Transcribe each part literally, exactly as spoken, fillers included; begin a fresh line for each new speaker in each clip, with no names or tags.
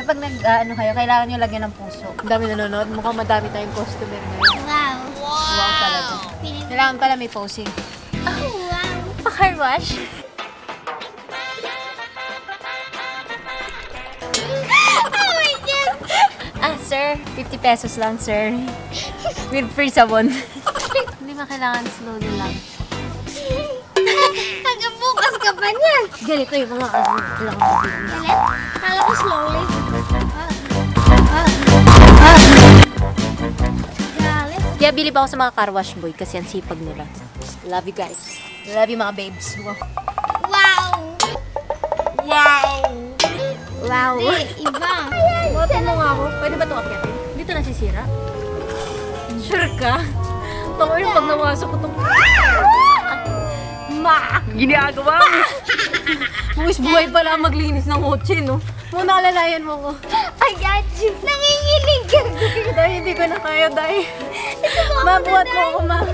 pag nag, uh, ano kayo, kailangan nyo lagyan ng puso. Ang dami nanonood. Mukhang madami tayong customer ngayon.
Wow.
Wow, wow talaga. Kailangan pala may posing.
Oh, wow.
Pa-car wash.
Oh my God.
Ah, sir. fifty pesos lang, sir. With free sabon. Hindi ba kailangan slowly lang?
Hanggang bukas ka pa niyan.
Ganito yung mga ano. Kailangan mo din.
Kala ko slowly. Galit.
Kaya bili pa ako sa mga car wash boy kasi ang sipag nila. Love you guys. Love you mga babes. Wow.
Wow.
Wow! Wow!
Hindi, iba.
Buhatin mo nga ako. Pwede ba itong akyatin? Dito nasisira? Sure ka? Tango yung pag nawasok ko itong... Ma! Ginagawa mo! Buwis buhay pala maglinis ng kotse, no? Muna alalayan mo ko.
I got you. Nanginginig ka.
Dahil hindi ko na kaya, dahil. Mabuhat mo ako, ma.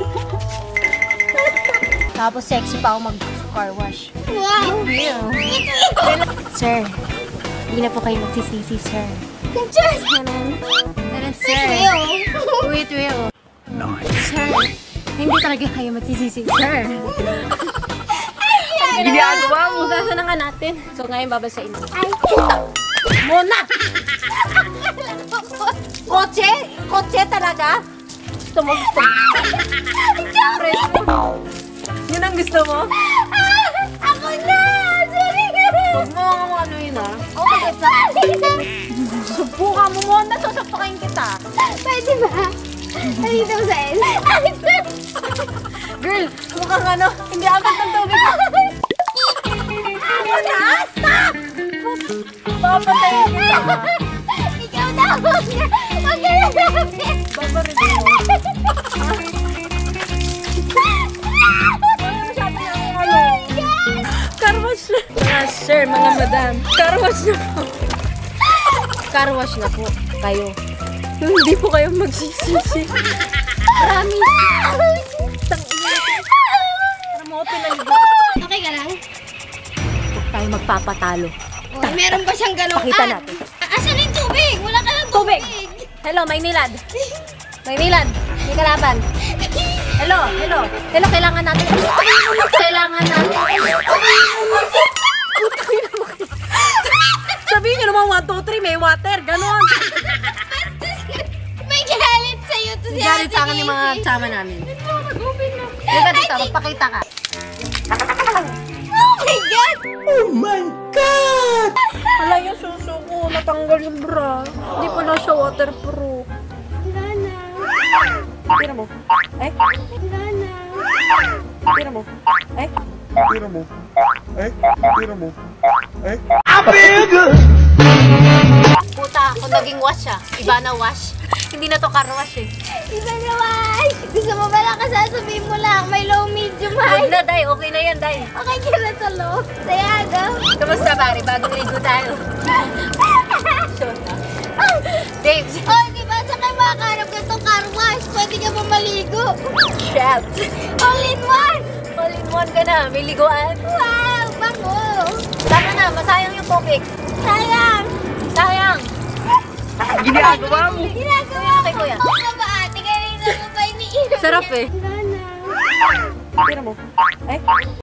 Tapos sexy pa ako mag-car wash.
Wow.
Real. Sir, hindi na po kayo magsisisi, sir.
Just
Ganun. Ganun, sir.
real.
Wait, real. Sir, hindi talaga kayo magsisisi, sir. Ginagawa mo. Gasa na nga natin. So, ngayon babasain mo.
Ay.
Mona! Kotse? Kotse talaga? Gusto mo, gusto mo. Fresh mo. Yun ang gusto mo?
Ah, ako na! Sorry ka.
Huwag mo ang ano yun, ah. Okay, kita. Subukan mo muna. Sasakpakin kita.
Pwede ba? Nandito mo sa S.
Girl, mukhang ano, hindi apat ng tubig. Ako na! Stop! Papatayin kita.
Ikaw na! Huwag na! Huwag ka na namin!
Babarin mo. Carwash na. Mga sir, mga madam. Carwash na po. Carwash na po kayo. Hindi po kayo magsisisi. Promise. Para mo pinaligo.
Okay ka lang?
Huwag tayo magpapatalo.
Oh, meron pa siyang ganun.
Pakita natin.
Asan yung tubig? Wala ka ng
Tubig!
tubig.
Hello, Maynilad. Maynilad, may kalaban. Hello, hello. Hello, kailangan natin. Kailangan natin. Sabihin nyo naman, one, two, three, may water. Ganon.
May galit sa'yo to si
Galit
Ate
sa akin yung mga
Casey.
tsama namin.
Nag-open na.
Liga dito, magpakita ka.
Oh my God!
Oh my God! Hala yung suso ko, natanggal yung bra. Hindi pala siya waterproof.
Wala na.
Tira mo. Eh?
Wala na.
Tira mo. Eh?
Tira mo. Eh? Tira mo. Eh?
Puta, kung naging wash siya. Iba na wash. Hindi na to car wash eh.
Iba naman. Gusto mo ba lang kasasabihin mo lang? May low, medium, high.
Huwag na, Day. Okay na yan, Day.
Okay ka na sa low. Sayago.
Kamusta, pare? Bagong ligo tayo. Babes.
Oh, di ba? Sa kayo makakarap ka itong car wash. Pwede ka ba maligo?
Shit.
All in one.
All in one ka na. May liguan.
Wow, bango.
Tama na. Masayang yung tubig.
Sayang.
Sayang.
Ginagawa mo.
Ginagawa ko.
Kay kuya.
Oo nga ba ate? Kanina mo pa iniinom.
Sarap eh.
Wala na.
Tira mo. Eh?